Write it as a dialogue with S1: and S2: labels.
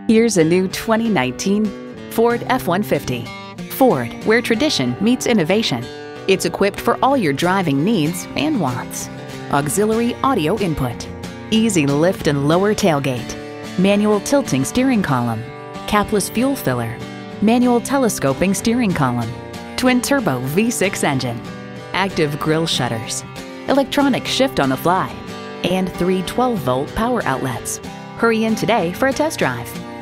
S1: Here's a new 2019 Ford F-150. Ford, where tradition meets innovation. It's equipped for all your driving needs and wants. Auxiliary audio input, easy lift and lower tailgate, manual tilting steering column, capless fuel filler, manual telescoping steering column, twin-turbo V6 engine, active grille shutters, electronic shift on the fly, and 3 12-volt power outlets. Hurry in today for a test drive.